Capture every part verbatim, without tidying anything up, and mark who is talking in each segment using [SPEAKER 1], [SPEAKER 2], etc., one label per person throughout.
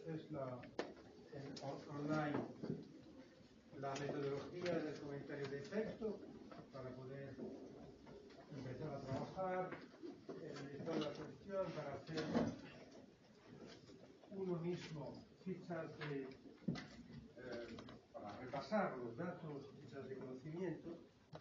[SPEAKER 1] es la, en online la metodología del comentario de texto para poder empezar a trabajar, el listado de la cuestión para hacer uno mismo fichas de, eh, para repasar los datos, fichas de conocimiento.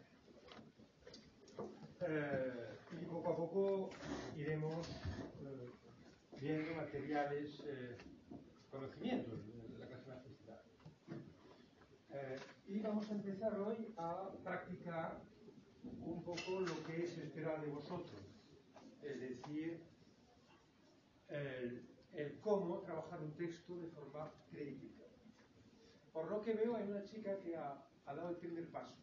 [SPEAKER 1] Eh, y poco a poco iremos eh, viendo materiales, eh, conocimientos de la clase magistral. Eh, y vamos a empezar hoy a practicar un poco lo que se espera de vosotros, es decir, el, el cómo trabajar un texto de forma crítica. Por lo que veo, hay una chica que ha, ha dado el primer paso,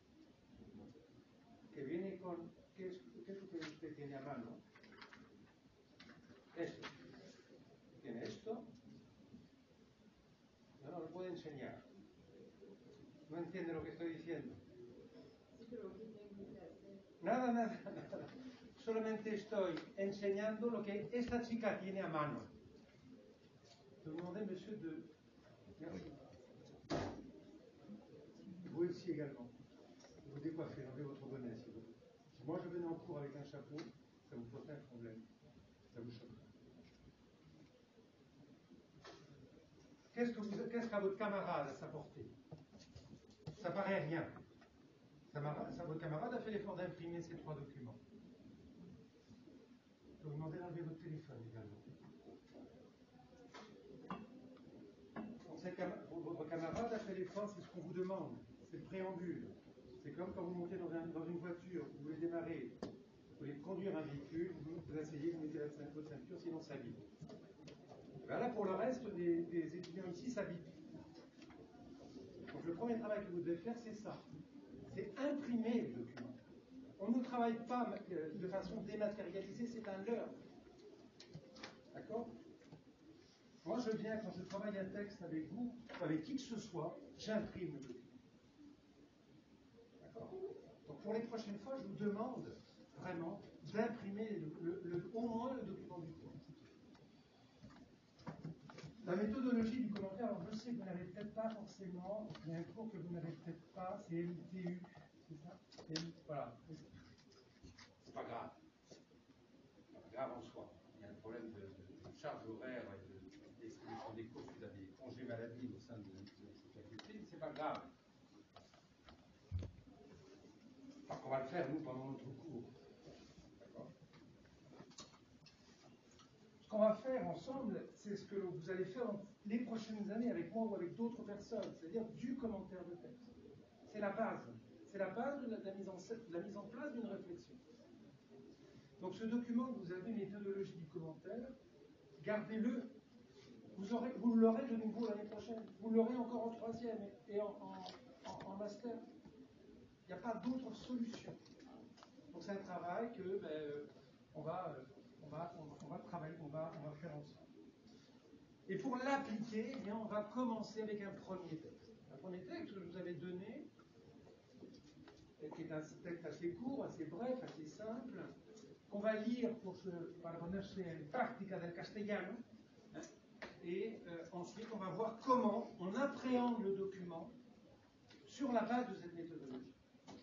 [SPEAKER 1] que viene con, ¿qué es, qué es lo que usted tiene a mano? Esto. Tiene esto. No, no lo puede enseñar. No entiende lo que estoy diciendo. Nada, nada, nada. Solamente estoy enseñando lo que esta chica tiene a mano. Demandez, monsieur, de... Merci. Vous ici également. Vous décoiffez, enlevez votre bonnet, s'il vous plaît. Si moi je venais en cours avec un chapeau, ça vous poserait un problème. Ça vous choquerait. Qu'est-ce que vous, qu'est-ce qu'a votre camarade à sa portée? Ça paraît rien. Ça, ça, votre camarade a fait l'effort d'imprimer ces trois documents. Je vous demander d'enlever votre téléphone également. Votre camarade a fait l'effort, c'est ce qu'on vous demande. C'est le préambule. C'est comme quand vous montez dans, un, dans une voiture, vous voulez démarrer, vous voulez conduire un véhicule, vous vous asseyez, vous mettez votre ceinture, sinon ça bip. Ben là, pour le reste des, des étudiants ici, ça bip. Donc le premier travail que vous devez faire, c'est ça. C'est imprimer le document. On ne travaille pas de façon dématérialisée, c'est un leurre. D'accord? Moi, je viens, quand je travaille un texte avec vous, ou avec qui que ce soit, j'imprime le document. D'accord? Donc pour les prochaines fois, je vous demande vraiment d'imprimer le, le, le, au moins le document du cours. La méthodologie du commentaire, alors je sais que vous n'avez peut-être pas forcément, il y a un cours que vous n'avez peut-être pas, c'est M T U, c'est ça? Et, voilà. C'est pas grave. C'est pas grave en soi. Il y a un problème de, de, de charge horaire et de distribution des cours suite à des congés maladie au sein de, de cette faculté, mais c'est pas grave. Parce qu'on va le faire, nous, pendant notre cours. D'accord? Ce qu'on va faire ensemble, c'est ce que vous allez faire dans les prochaines années avec moi ou avec d'autres personnes, c'est-à-dire du commentaire de texte. C'est la base. C'est la base de la, de la, mise, en, de la mise en place d'une réflexion. Donc ce document que vous avez, méthodologie du commentaire, gardez-le. Vous, aurez, vous l'aurez de nouveau l'année prochaine. Vous l'aurez encore en troisième et en, en, en, en master. Il n'y a pas d'autre solution. Donc c'est un travail que ben, on, va, on, va, on va travailler, on va, on va faire ensemble. Et pour l'appliquer, eh bien, on va commencer avec un premier texte. Un premier texte que je vous avais donné, qui est un texte assez court, assez bref, assez simple, qu'on va lire pour se para ponerse en práctica del castellano. Et euh, ensuite, on va voir comment on appréhende le document sur la base de cette méthodologie.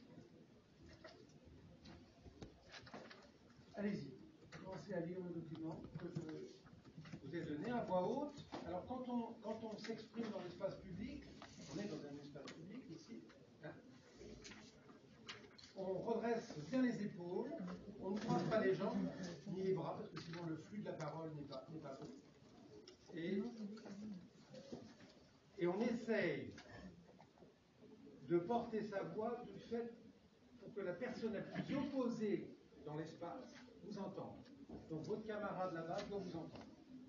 [SPEAKER 1] Allez-y, commencez à lire le document que je vous ai donné à voix haute. Alors, quand on, quand on s'exprime dans l'espace public, on est dans un espace public ici, hein, on redresse bien les épaules, on ne croise pas les jambes, ni les bras, parce que sinon le flux de la parole n'est pas, n'est pas bon. Et, et on essaye de porter sa voix du fait pour que la personne la plus opposée dans l'espace vous entende. Donc votre camarade là-bas doit vous entendre.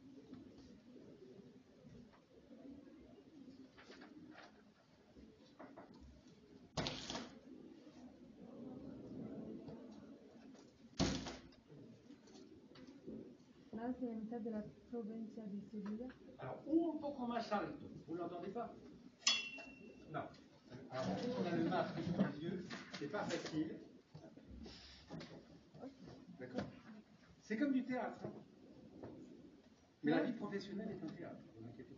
[SPEAKER 2] Nace en mitad de la provincia de Sevilla.
[SPEAKER 1] Alors, un poco más alto. Vous ne l'entendez pas? Non. Alors, on a le masque sur les yeux, c'est pas facile. D'accord? C'est comme du théâtre. Hein? Mais la vie professionnelle est un théâtre, ne vous inquiétez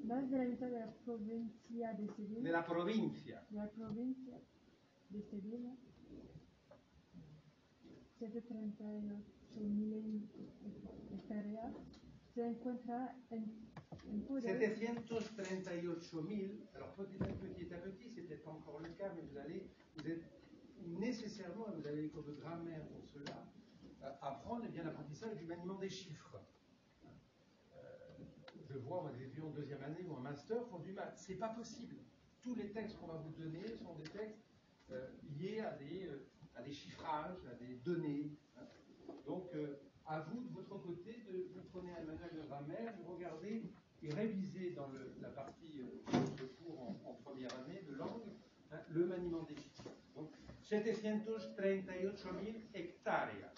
[SPEAKER 2] más de la mitad de la provincia de Sevilla.
[SPEAKER 1] De la provincia.
[SPEAKER 2] De la provincia de Sevilla. setecientos treinta y ocho mil hectáreas se encuentra en, en poder.
[SPEAKER 1] setecientos treinta y ocho mille, alors petit à petit à petit, c'est peut-être pas encore le cas, mais vous allez, vous êtes nécessairement, vous avez l'école de grammaire pour cela, euh, apprendre eh bien l'apprentissage du maniement des chiffres. Euh, je vois, moi, des étudiants en deuxième année ou en master font du maths. C'est pas possible. Tous les textes qu'on va vous donner sont des textes euh, liés à des, euh, à des chiffrages, à des données. Hein. Donc, euh, à vous, de votre côté, de, vous prenez un manuel de grammaire, vous regardez et révisez dans le, la partie euh, de cours en, en première année de langue, hein, le maniement des chiffres. Donc, setecientos treinta y ocho mil hectáreas.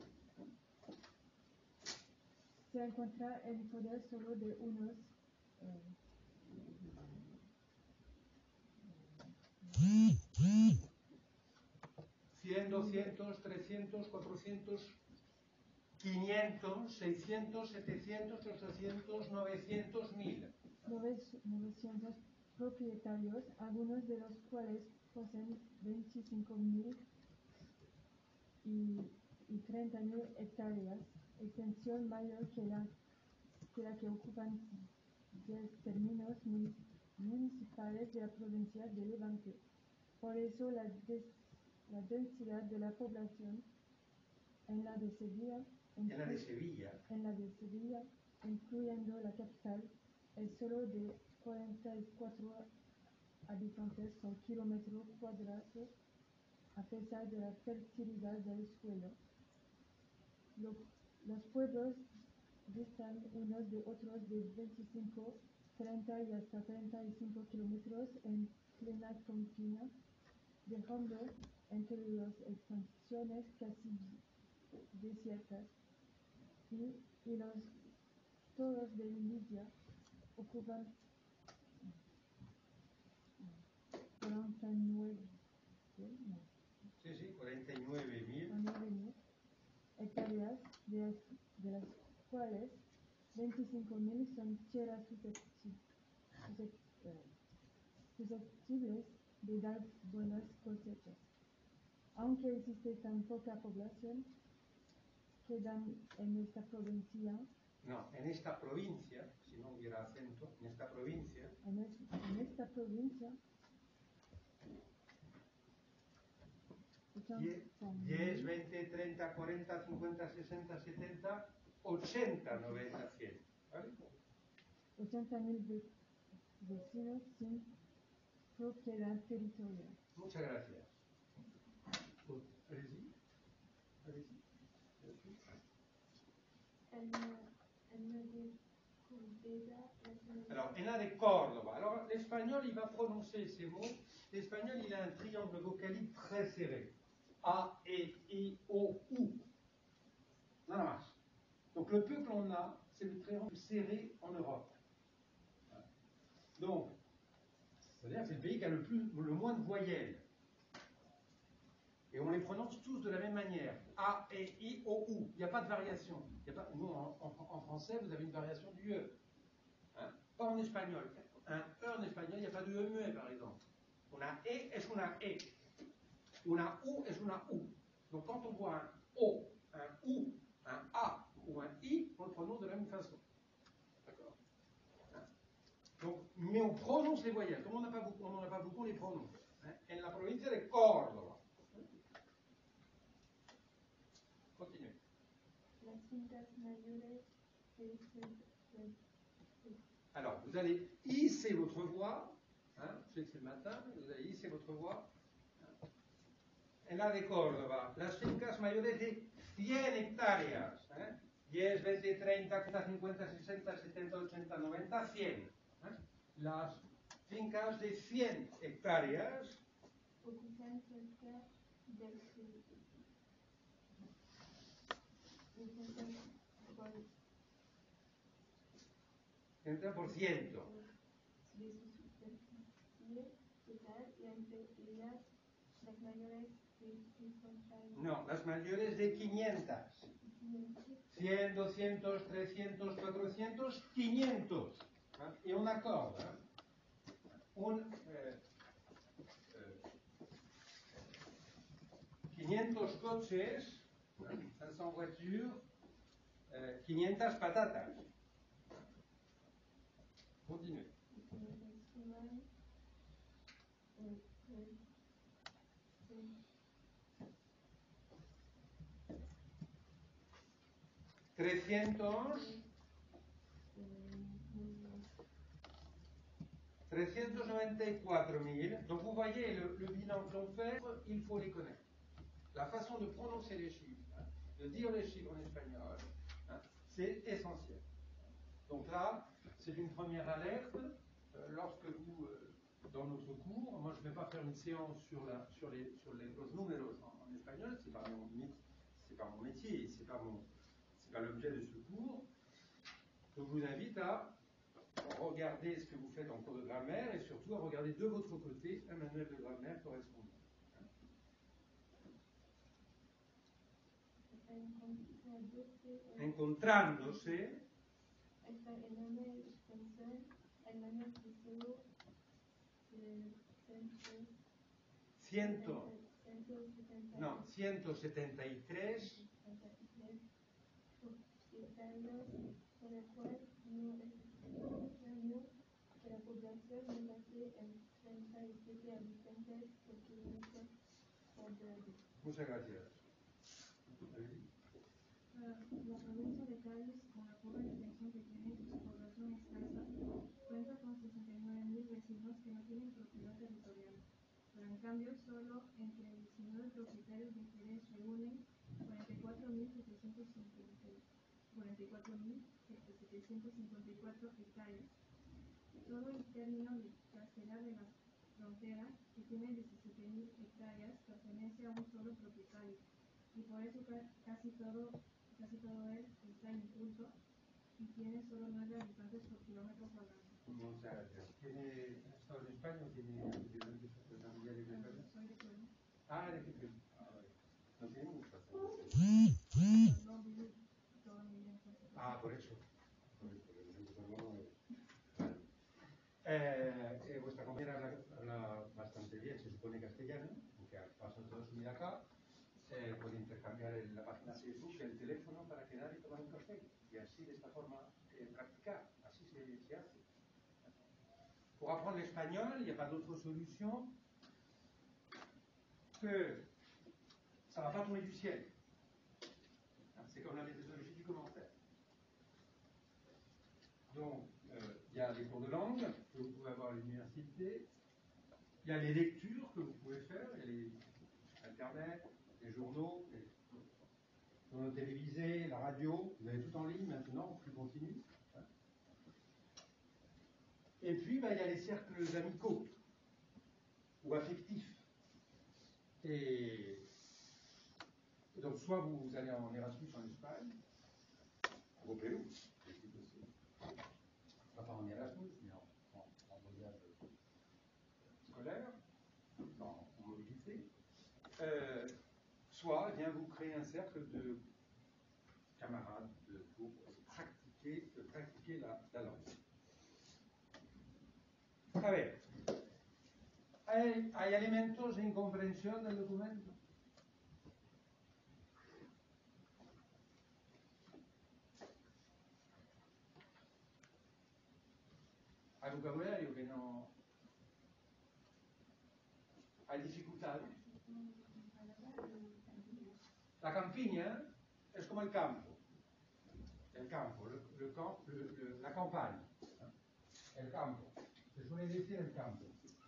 [SPEAKER 2] Se encuentra en poder solo de unos eh,
[SPEAKER 1] cien, doscientos, trescientos, cuatrocientos, quinientos, seiscientos, setecientos, ochocientos, novecientos, mil.
[SPEAKER 2] novecientos propietarios, algunos de los cuales poseen veinticinco mil y, y treinta mil hectáreas, extensión mayor que la que, la que ocupan diez términos municipales de la provincia de Levante. Por eso la, des, la densidad de la población en la de Sevilla,
[SPEAKER 1] en la de Sevilla,
[SPEAKER 2] en la de Sevilla, incluyendo la capital, es solo de cuarenta y cuatro habitantes por kilómetro cuadrado, a pesar de la fertilidad del suelo. Lo, los pueblos distan unos de otros de veinticinco, treinta y hasta treinta y cinco kilómetros en plena confina, dejando entre las extensiones casi desiertas y, y los toros de Lidia ocupan cuarenta y nueve mil
[SPEAKER 1] sí, sí, cuarenta y nueve mil
[SPEAKER 2] hectáreas, de las, de las cuales veinticinco mil son tierras susceptibles de dar buenas cosechas. Aunque existe tan poca población, quedan en esta provincia.
[SPEAKER 1] No, en esta provincia, si no hubiera acento, en esta provincia.
[SPEAKER 2] En, es, en esta provincia.
[SPEAKER 1] diez, veinte, treinta, cuarenta, cincuenta, sesenta, setenta, ochenta, noventa, cien. ¿Vale?
[SPEAKER 2] ochenta mil vecinos sin propiedad territorial.
[SPEAKER 1] Muchas gracias. Allez-y. Allez-y. Alors, en la de Córdoba. Alors, l'espagnol, il va prononcer ces mots. L'espagnol, il a un triangle vocalique très serré. A, E, I, O, U. Nada más. Donc, le peu que l'on a, c'est le triangle serré en Europe. Donc, c'est-à-dire que c'est le pays qui a le, plus, le moins de voyelles. Et on les prononce tous de la même manière. A, E, I, O, U. Il n'y a pas de variation. Il y a pas, nous, en, en, en français, vous avez une variation du E. Hein? Pas en espagnol. Un E en espagnol, il n'y a pas de E muet, par exemple. Una E es una E. Una U es una U. Donc quand on voit un O, un U, un A ou un I, on le prononce de la même façon. D'accord? Hein? Donc, mais on prononce les voyelles. Comme on n'en a pas beaucoup, on n'en a pas beaucoup, on les prononce. Hein? En la provincia de Córdoba. Continue.
[SPEAKER 2] Las fincas mayores que
[SPEAKER 1] Alors, vous allez hisser votre voix. Hein? Je sais que c'est le matin, mais vous allez hisser votre voix. En la de Córdoba, las fincas mayores de cien hectáreas. ¿Eh? diez, veinte, treinta, cuarenta, cincuenta, sesenta, setenta, ochenta, noventa, cien. ¿Eh? Las fincas de cien hectáreas
[SPEAKER 2] ocupan cerca del
[SPEAKER 1] treinta por ciento.
[SPEAKER 2] De su superficie total y entre ellas las mayores de cincuenta.
[SPEAKER 1] No, las mayores de quinientas. cien, doscientos, trescientos, cuatrocientos, quinientos. Hein, et on accorde hein, un, euh, euh, quinientos coches, hein, cinq cents voitures, euh, quinientas patatas. Continuez. trescientos, trescientos noventa-cuatro mille. Donc vous voyez le, le bilan que l'on fait, il faut les connaître. La façon de prononcer les chiffres, hein, de dire les chiffres en espagnol, hein, c'est essentiel. Donc là, c'est une première alerte. Euh, lorsque vous, euh, dans notre cours, moi je ne vais pas faire une séance sur, la, sur, les, sur les, los números en, en espagnol, c'est pas mon, c'est pas mon métier, c'est pas mon, c'est pas l'objet de ce cours. Donc je vous invite à regarder ce que vous faites en cours de grammaire et surtout à regarder de votre côté un manuel de grammaire correspondant. Encontrándose.
[SPEAKER 2] Esta enorme extensión, el menor tesoro de
[SPEAKER 1] ciento, no, ciento setenta y tres
[SPEAKER 2] hectáreas, por el cual no es extraño que la población no pase en treinta y siete habitantes por kilómetro cuadrado.
[SPEAKER 1] Muchas gracias.
[SPEAKER 2] La provincia de Cádiz, con la poca extensión que tiene y su población escasa, cuenta con sesenta y nueve mil vecinos que no tienen propiedad territorial, pero en cambio solo entre diecinueve propietarios de Jerez reúnen cuarenta y cuatro mil setecientos cincuenta y cuatro hectáreas. Todo el término de Castelar de la Frontera, que tiene diecisiete mil hectáreas, pertenece a un solo propietario, y por eso casi todo Casi todo él está inculto y tiene solo nueve habitantes por kilómetro cuadrado.
[SPEAKER 1] Muchas gracias. ¿Tiene estado en España o tiene antecedentes familiares en España?
[SPEAKER 2] Soy de Perú.
[SPEAKER 1] Ah, de Perú. Ah, vale. No tiene mucho.
[SPEAKER 2] No viví toda mi vida en Puerto Rico.
[SPEAKER 1] Ah, por eso. Por eso. Vale. Eh, eh, vuestra compañera habla, habla bastante bien, se supone castellano, aunque ha pasado toda su vida acá. Eh, puede intercambiar en la página Facebook el teléfono para quedar y tomar un café y así de esta forma eh, practicar, así se, se hace. Pour apprendre l'espagnol, il n'y a pas d'autre solution que ça ne va pas tomber du ciel. C'est comme la méthodologie du commentaire. Donc, il euh, y a les cours de langue que vous pouvez avoir à l'université, il y a les lectures que vous pouvez faire, il y a les Internet, les journaux, les journaux télévisés, la radio, vous avez tout en ligne maintenant, plus continu. Et puis, ben, il y a les cercles amicaux ou affectifs. Et, et donc, soit vous, vous allez en Erasmus en Espagne, ou au Pérou, pas en Erasmus, mais en, en, en voyage scolaire, en, en mobilité. Euh, soit, eh bien, vous créez un cercle de camarades de, pour pratiquer, de pratiquer la, la langue. A ver, hay, hay elementos de incomprensión del documento. Hay vocabulario que no... Hay dificultades. La campiña es como el campo. El campo, le, le camp, le, le, la campagne. El campo. Se suele decir el campo.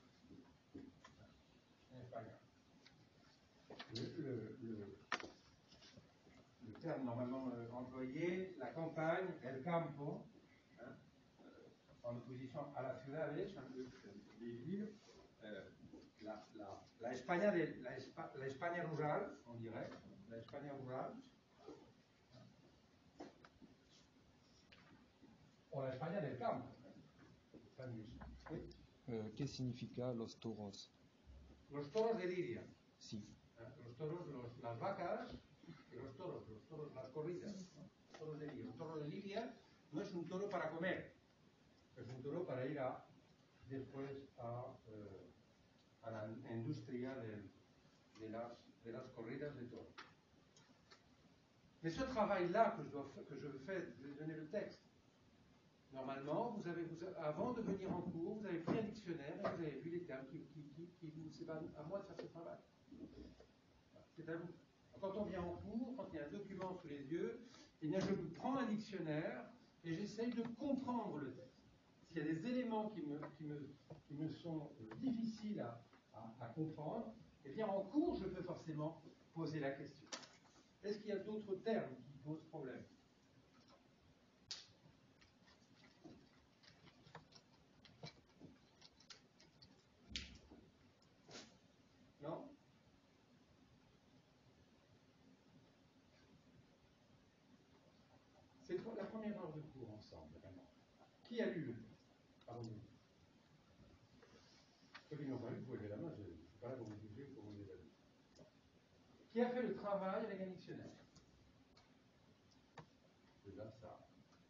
[SPEAKER 1] En espagnol. Le, le, le, le terme normalement euh, employé, la campagne, el campo, hein, euh, en opposition à la ciudades, les villes, euh, la, la, la, España de, la, Espa, la España rural, on dirait, la España rural, o la España del campo. Oui.
[SPEAKER 3] Euh, ¿Qué significa los toros?
[SPEAKER 1] Los toros de Lidia.
[SPEAKER 3] Sí.
[SPEAKER 1] Los toros, los, las vacas y los toros, los toros, las corridas, ¿no? Toros de Lidia. Un toro de Lidia no es un toro para comer.
[SPEAKER 4] el futuro para ir a, después a, eh, a la industria del, de, las, de las corridas de toros.
[SPEAKER 1] Mais ce travail-là que je, dois, que je fais, je vais donner le texte. Normalement, vous avez, vous, avant de venir en cours, vous avez pris un dictionnaire et vous avez vu les termes qui, qui, qui, qui vous. C'est pas à moi de faire ce travail. C'est à vous. Quand on vient en cours, quand il y a un document sous les yeux, eh bien je prends un dictionnaire et j'essaye de comprendre le texte. S'il y a des éléments qui me, qui me, qui me sont difficiles à, à, à comprendre, eh bien en cours, je peux forcément poser la question. Est-ce qu'il y a d'autres termes qui posent problème? Non? C'est la première heure de cours ensemble, vraiment. Qui a lu le texte? Pardon. Ceux qui n'ont pas lu, vous pouvez lever la main, je ne suis pas là pour vous juger, pour vous les avis. Qui a fait le travail avec un dictionnaire? Déjà ça.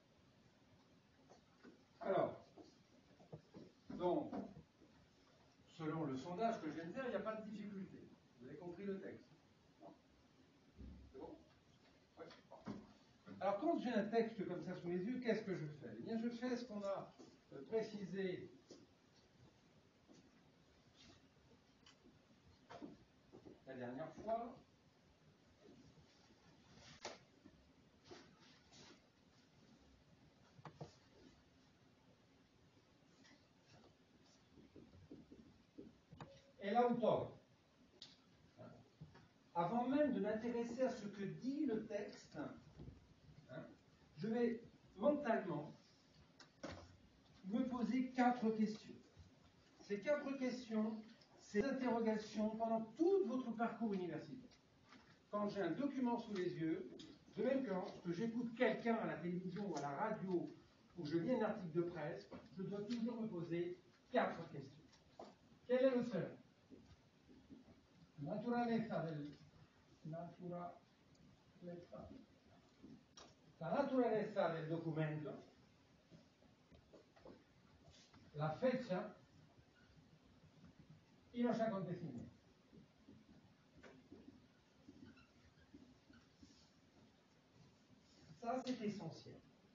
[SPEAKER 1] Alors, donc, selon le sondage que je viens de faire, il n'y a pas de difficulté. Vous avez compris le texte? Non? C'est bon? Ouais. Alors, quand j'ai un texte comme ça sous les yeux, qu'est-ce que je fais? Eh bien, je fais ce qu'on a euh, précisé la dernière fois. Et l'auteur. Avant même de m'intéresser à ce que dit le texte, hein, je vais mentalement me poser quatre questions. Ces quatre questions, ces interrogations pendant tout votre parcours universitaire. Quand j'ai un document sous les yeux, de même que j'écoute quelqu'un à la télévision ou à la radio, ou je lis un article de presse, je dois toujours me poser quatre questions. Quel est l'auteur? Naturaleza del naturaleza. La naturaleza del documento, la fecha y los acontecimientos. Ça, c'est essentiel.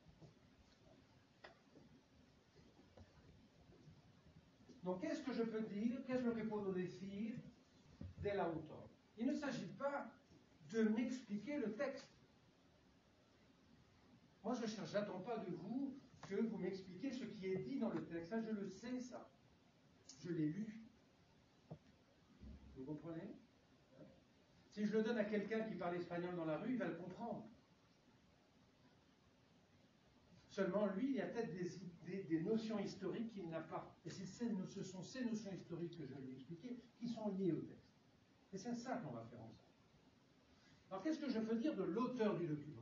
[SPEAKER 1] Donc, qu'est-ce que je peux dire? Qu'est-ce que je peux dire de l'auteur? Il ne s'agit pas de m'expliquer le texte. Moi, je cherche, j'attends pas de vous que vous m'expliquiez ce qui est dit dans le texte. Ça, je le sais, ça. Je l'ai lu. Vous comprenez? Si je le donne à quelqu'un qui parle espagnol dans la rue, il va le comprendre. Seulement, lui, il y a peut-être des, des, des notions historiques qu'il n'a pas. Et c'est ces, ce sont ces notions historiques que je vais lui expliquer qui sont liées au texte. Et c'est ça qu'on va faire ensemble. Alors, qu'est-ce que je peux dire de l'auteur du document?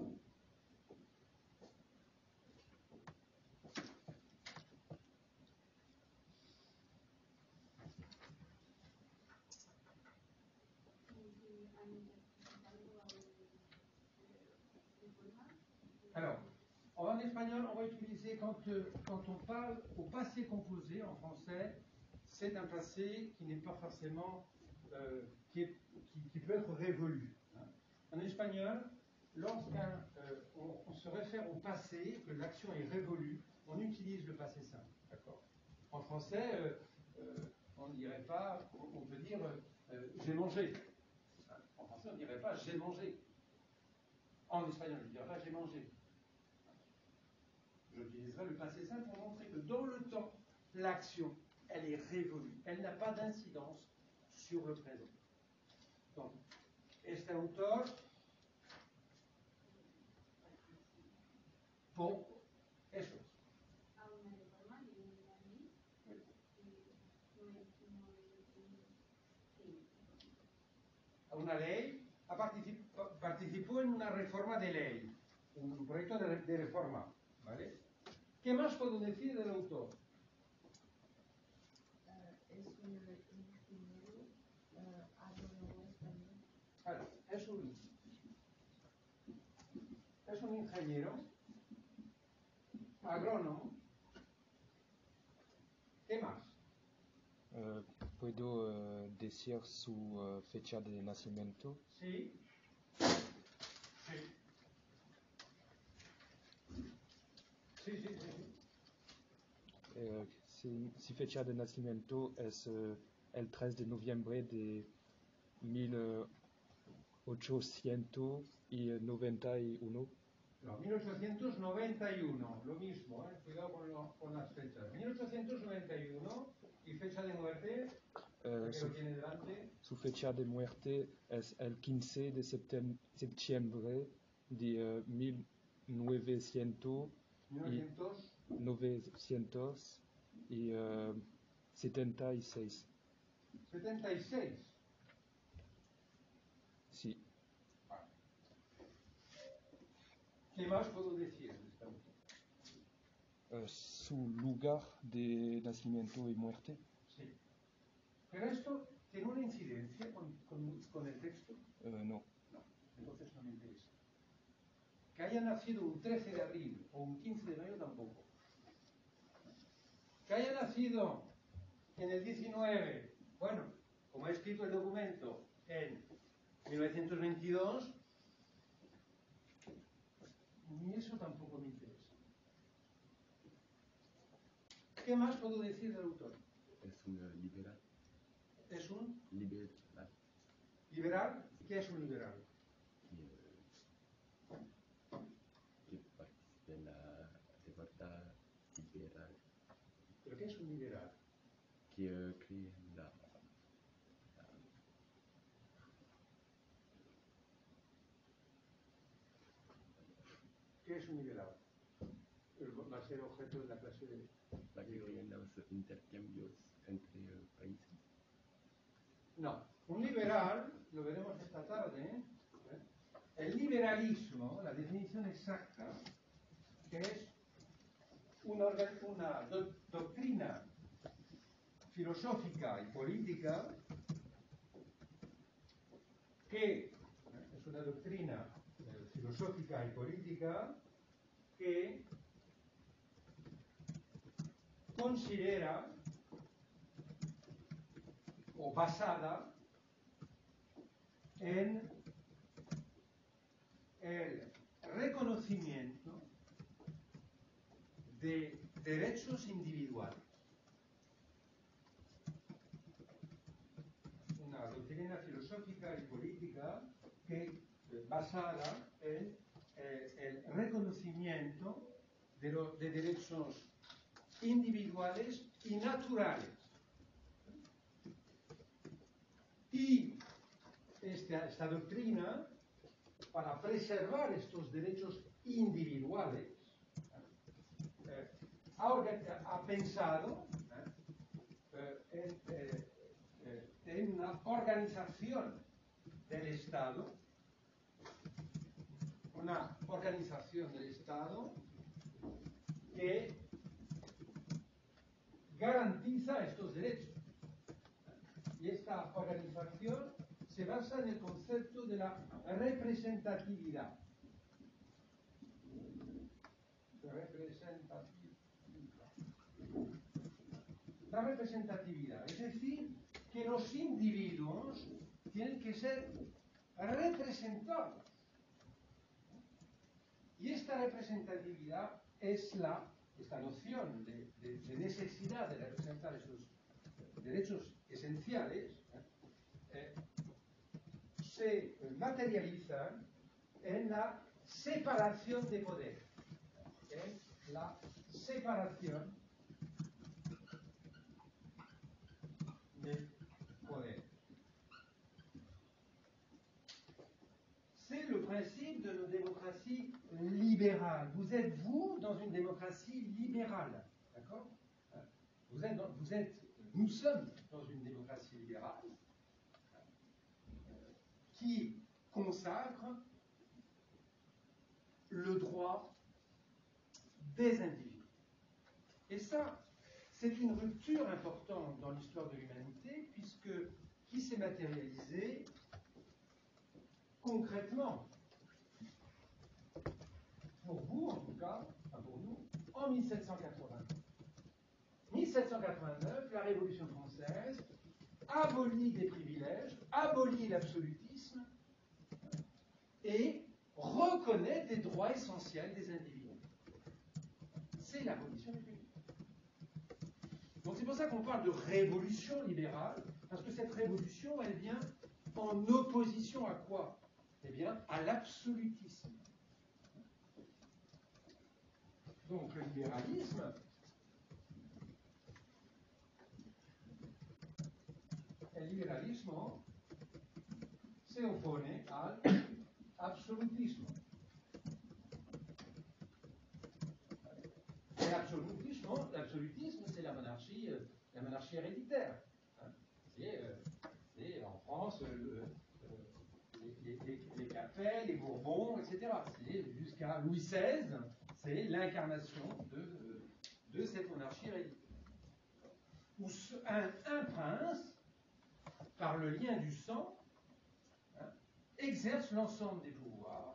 [SPEAKER 1] Alors, en espagnol, on va utiliser, quand, euh, quand on parle au passé composé en français, c'est un passé qui n'est pas forcément, euh, qui, est, qui, qui peut être révolu. Hein. En espagnol, lorsqu'on euh, on, on se réfère au passé, que l'action est révolue, on utilise le passé simple. D'accord. En français, euh, euh, on ne dirait pas, on, on peut dire euh, j'ai mangé. Hein. En français, on ne dirait pas j'ai mangé. En espagnol, on ne dirait pas j'ai mangé. J'utiliserai le passé simple pour montrer que dans le temps, l'action, elle est révolue. Elle n'a pas d'incidence sur le présent. Donc, este autor, bon, eso es. A una ley, ha particip participó en una reforma de ley, un proyecto de, de reforma, ¿vale? ¿Qué más puedo decir del autor?
[SPEAKER 2] Uh, es un ingeniero uh, agrónomo español.
[SPEAKER 1] Claro, es un, es un ingeniero agrónomo
[SPEAKER 3] Eh, ¿Puedo eh, decir su eh, fecha de nacimiento?
[SPEAKER 4] Sí. Sí. Sí, sí, sí, sí.
[SPEAKER 3] Eh, si, si fecha de nacimiento es eh, el tres de noviembre de mil ochocientos noventa y uno.
[SPEAKER 4] No, mil ochocientos noventa y uno, lo mismo, ¿eh? Cuidado con, lo, con las fechas. mil ochocientos noventa y uno y fecha de muerte,
[SPEAKER 3] Eh,
[SPEAKER 4] que
[SPEAKER 3] su,
[SPEAKER 4] lo tiene delante.
[SPEAKER 3] su fecha de muerte es el quince de septem- septiembre de eh, mil novecientos y
[SPEAKER 4] novecientos
[SPEAKER 3] setenta y seis.
[SPEAKER 4] setenta y seis.
[SPEAKER 3] Sí.
[SPEAKER 4] Vale. ¿Qué más puedo decir de esta mujer?
[SPEAKER 3] Eh, su lugar de nacimiento y muerte.
[SPEAKER 4] Sí. Pero esto tiene una incidencia con, con, con el texto.
[SPEAKER 3] Eh, no.
[SPEAKER 4] No, entonces no me interesa. Que haya nacido un trece de abril o un quince de mayo tampoco. Que haya nacido en el diecinueve, bueno, como ha escrito el documento en mil novecientos veintidós, ni eso tampoco me interesa. ¿Qué más puedo decir del autor?
[SPEAKER 5] Es un eh, liberal.
[SPEAKER 4] ¿Es un
[SPEAKER 5] Liberal.
[SPEAKER 4] liberal? ¿Qué es un liberal?
[SPEAKER 5] Qui, euh, qui participe en la revolta libérale.
[SPEAKER 4] ¿Pero qué es un liberal?
[SPEAKER 5] Qui euh, crée la, la
[SPEAKER 4] ¿Qué es un liberal? Va a ser objeto de la clase de...
[SPEAKER 5] la que crea los intercambios entre eh, países.
[SPEAKER 4] No, un liberal, lo veremos esta tarde, ¿eh? El liberalismo, la definición exacta, que es una, una do, doctrina filosófica y política que ¿eh? es una doctrina eh, filosófica y política que considera o basada en el reconocimiento de derechos individuales. Una doctrina filosófica y política que eh, basada en eh, el reconocimiento de, lo, de derechos individuales y naturales. Y esta, esta doctrina, para preservar estos derechos individuales, eh, ha, ha pensado eh, en, eh, eh, en una organización del Estado, una organización del Estado que garantiza estos derechos. Y esta organización se basa en el concepto de la representatividad. Representatividad. La representatividad, es decir, que los individuos tienen que ser representados. Y esta representatividad es la, esta noción de, de, de necesidad de representar esos derechos esenciales, eh, se materializan en la separación de poder, en la separación de poder. C'est le principe de nos démocraties libérales. Vous êtes, vous, dans une démocratie libérale. D'accord ? Vous êtes, dans, vous êtes, nous sommes dans une démocratie libérale qui consacre le droit des individus. Et ça, c'est une rupture importante dans l'histoire de l'humanité, puisque qui s'est matérialisé concrètement, pour vous en tout cas, enfin pour nous, en mille sept cent quatre-vingt-neuf. mille sept cent quatre-vingt-neuf, la Révolution française, abolit des privilèges, abolit l'absolutisme et reconnaît des droits essentiels des individus. C'est l'abolition des privilèges. Donc c'est pour ça qu'on parle de révolution libérale, parce que cette révolution, elle vient en opposition à quoi? Eh bien, à l'absolutisme. Donc le libéralisme, el liberalismo se oppone al absolutismo. Et l'absolutisme, l'absolutisme, c'est la monarchie, euh, la monarchie héréditaire. Hein. C'est, euh, c'est en France euh, le, euh, les, les, les Capets, les Bourbons, et cetera. C'est jusqu'à Louis seize, c'est l'incarnation de, de cette monarchie héréditaire. Où un, un prince, par le lien du sang, hein, exerce l'ensemble des pouvoirs.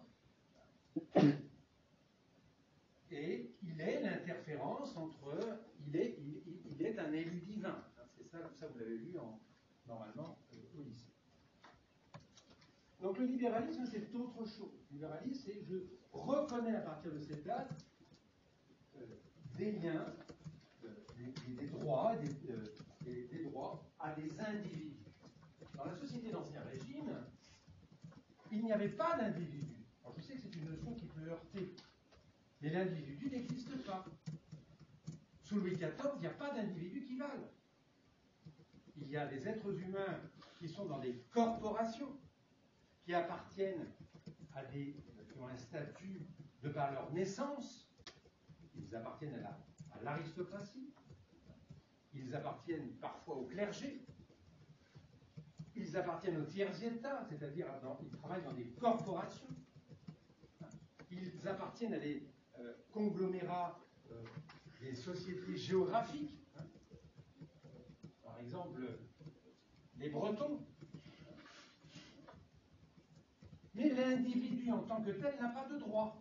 [SPEAKER 4] Et il est l'interférence entre, il est, il, il est un élu divin. C'est ça, ça vous l'avez lu en, normalement euh, au lycée. Donc le libéralisme, c'est autre chose. Le libéralisme, c'est je reconnais à partir de cette date euh, des liens, euh, des, des, des droits, des, euh, des, des droits à des individus. Dans la société d'Ancien Régime, il n'y avait pas d'individu. Alors je sais que c'est une notion qui peut heurter. Mais l'individu n'existe pas. Sous Louis quatorze, il n'y a pas d'individus qui valent. Il y a des êtres humains qui sont dans des corporations, qui appartiennent à des, qui ont un statut de par leur naissance. Ils appartiennent à, la, à l'aristocratie. Ils appartiennent parfois au clergé. Ils appartiennent au tiers-état, c'est-à-dire qu'ils travaillent dans des corporations. Ils appartiennent à des euh, conglomérats, euh, des sociétés géographiques. Hein. Par exemple, les Bretons. Mais l'individu en tant que tel n'a pas de droit.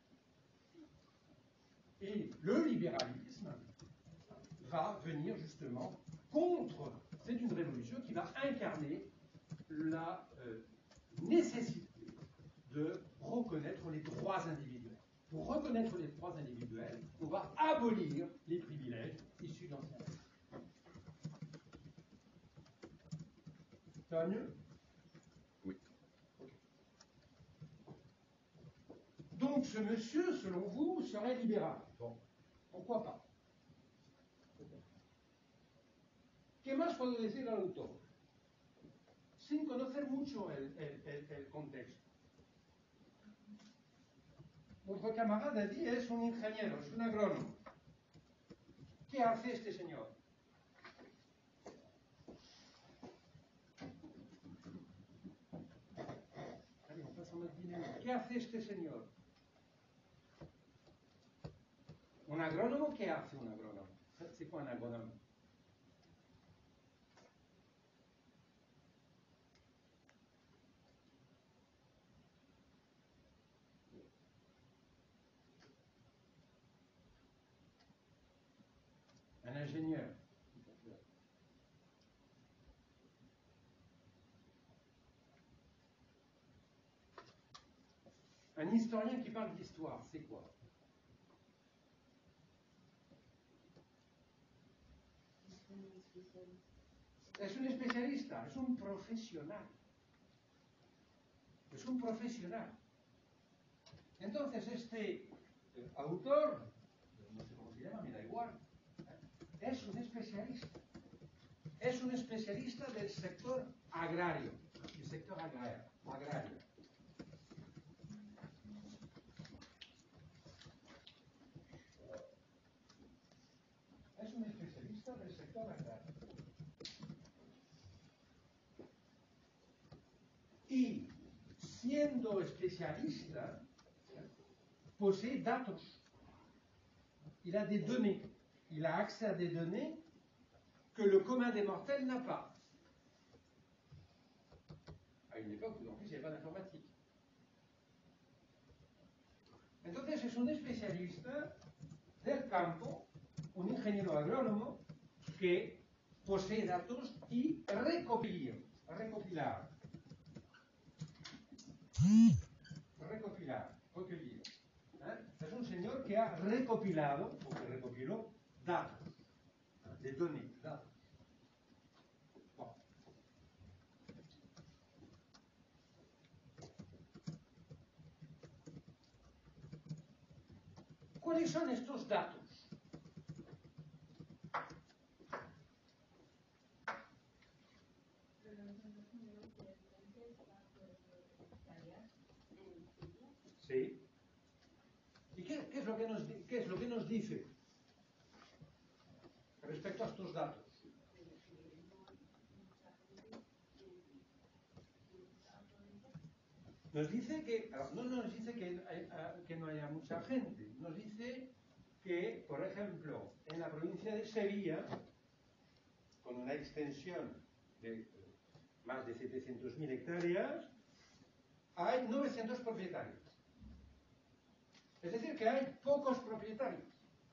[SPEAKER 4] Et le libéralisme va venir justement contre, c'est une révolution qui va incarner la euh, nécessité de reconnaître les droits individuels. Pour reconnaître les droits individuels, on va abolir les privilèges issus de l'Ancien Régime. Ça va mieux?
[SPEAKER 5] Oui.
[SPEAKER 4] Okay. Donc ce monsieur, selon vous, serait libéral. Bon, pourquoi pas? ¿Qué más puedo decir al autor? Sin conocer mucho el, el, el, el contexto. Votre camarade a dit, es un ingeniero, es un agrónomo. ¿Qué hace este señor? Allez, on passe en mode dynamique. ¿Qué hace este señor? Un agrónomo, ¿qué hace un agrónomo? C'est quoi un agronome? Un ingénieur. Un historien qui parle d'histoire, c'est quoi? Es un especialista, es un profesional. Es un profesional. Entonces este eh, autor, no sé cómo se llama, me da igual, es un especialista. Es un especialista del sector agrario, del sector agrario. agrario. Es un especialista del sector agrario. Y siendo especialista, posee datos. Il a des données. Il a accès à des données que le commun des mortels n'a pas. À une époque où en plus il n'y avait pas d'informatique. Entonces es un especialista del campo, un ingeniero agrónomo que posee datos y recopilar. Recopilar. Recopilar. Recopilar. ¿Eh? Es un señor que ha recopilado, o que recopiló, datos. De données, datos. Bon. ¿Cuáles son estos datos? Sí. ¿Y qué, qué, es lo que nos, qué es lo que nos dice respecto a estos datos? Nos dice que, no nos dice que, que no haya mucha gente, nos dice que, por ejemplo, en la provincia de Sevilla, con una extensión de más de setecientas mil hectáreas, hay novecientos propietarios. Es decir, que hay pocos propietarios.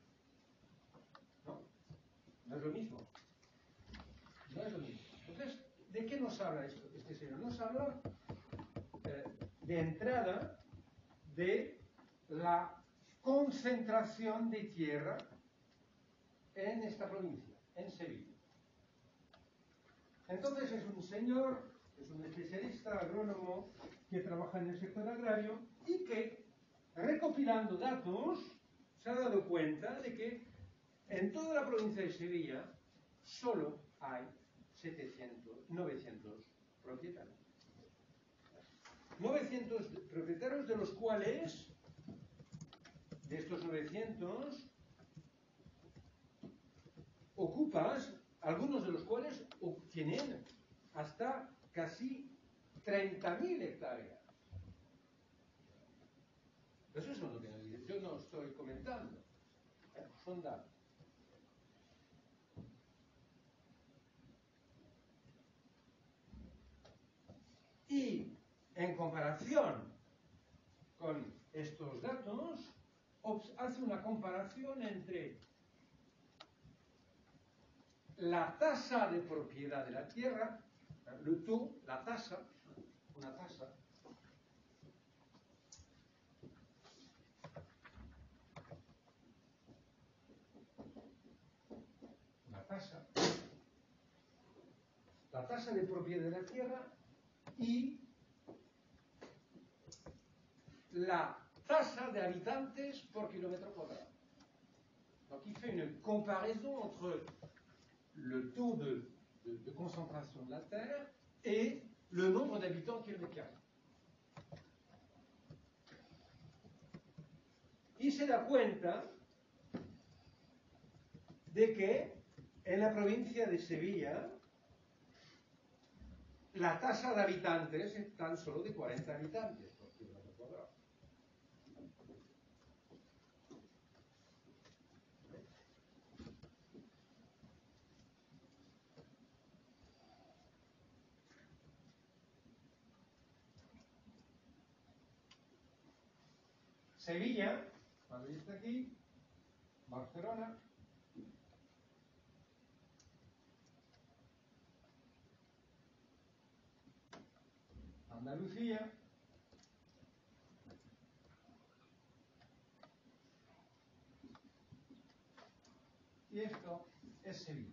[SPEAKER 4] ¿No? No es lo mismo. No es lo mismo. Entonces, ¿de qué nos habla esto, este señor? Nos habla eh, de entrada de la concentración de tierra en esta provincia, en Sevilla. Entonces es un señor, es un especialista agrónomo que trabaja en el sector agrario y que, recopilando datos, se ha dado cuenta de que en toda la provincia de Sevilla solo hay setecientos, novecientos propietarios. novecientos propietarios, de los cuales, de estos novecientos, ocupas, algunos de los cuales tienen hasta casi treinta mil hectáreas. Eso es lo que nos dice. Yo no estoy comentando. ¿Eh? Son datos. Y en comparación con estos datos, hace una comparación entre la tasa de propiedad de la tierra, le taux, la tasa, una tasa, una tasa, la tasa de propiedad de la tierra y la tasa de habitantes por kilómetro cuadrado. Donc il fait une comparaison entre le taux de, de, de concentration de la terre et le nombre d'habitants kilomètre carré. Y se da cuenta de que en la provincia de Sevilla la tasa de habitantes es tan solo de cuarenta habitantes por kilómetro cuadrado. Sevilla, cuando está aquí, Barcelona, Andalucía, y esto es Sevilla.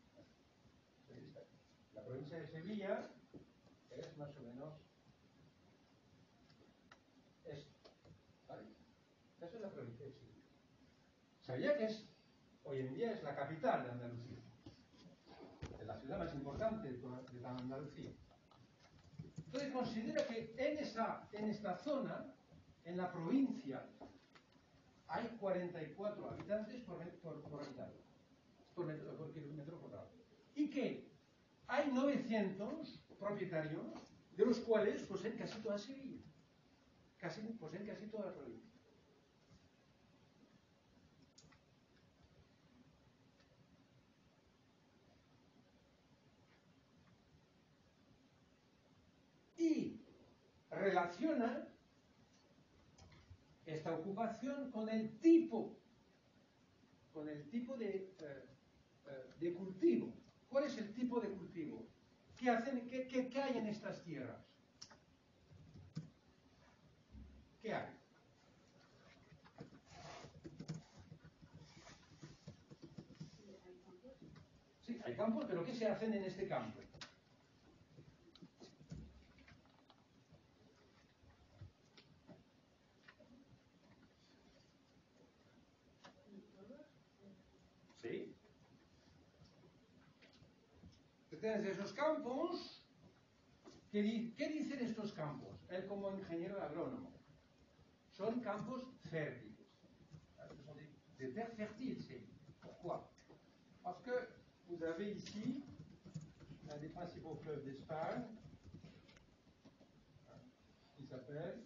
[SPEAKER 4] La provincia de Sevilla es más o menos esto. ¿Vale? Esa es la provincia de Sevilla. Sevilla, que es, hoy en día es la capital de Andalucía, es la ciudad más importante de toda, de toda Andalucía. Entonces considera que en, esa, en esta zona, en la provincia, hay cuarenta y cuatro habitantes por, por, por habitante, por, metro, por kilómetro cuadrado. Y que hay novecientos propietarios, de los cuales poseen casi toda Sevilla, casi, poseen casi toda la provincia. Y relaciona esta ocupación con el tipo, con el tipo de, eh, de cultivo ¿Cuál es el tipo de cultivo? ¿Qué, hacen, qué, qué, qué hay en estas tierras? ¿Qué hay? Sí, hay campos, pero ¿qué se hacen en este campo? ¿Sí? Entonces, esos campos, ¿qué, di ¿qué dicen estos campos? Él como ingeniero agrónomo. Son campos fértiles. Ce sont des, des terres fertiles, c'est pourquoi? Parce que vous avez ici un des principaux fleuves d'Espagne, qui s'appelle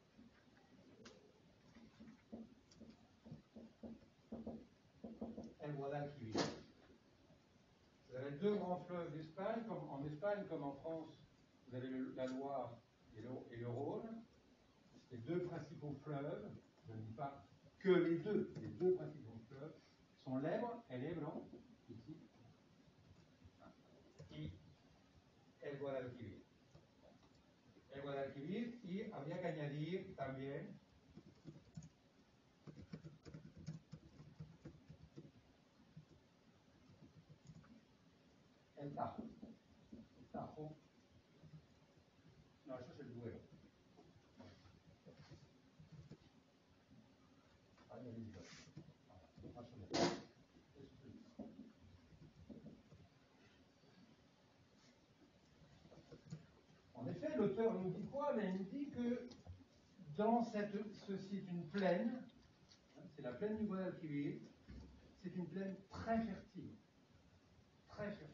[SPEAKER 4] el Guadalquivir. Vous avez deux grands fleuves d'Espagne, comme en Espagne comme en France, vous avez le, la Loire et le, et le Rhône. Les deux principaux fleuves, je ne dis pas que les deux, les deux principaux fleuves sont l'Ebre, el Ebro, ici, y el Guadalquivir. El Guadalquivir, y habría que añadir también el Tajo. El Tajo, no, eso es el Duero. En effet, l'auteur nous dit quoi? Ben, il nous dit que dans cette, ceci est une plaine, c'est la plaine du Guadalquivir, c'est une plaine très fertile, très fertile.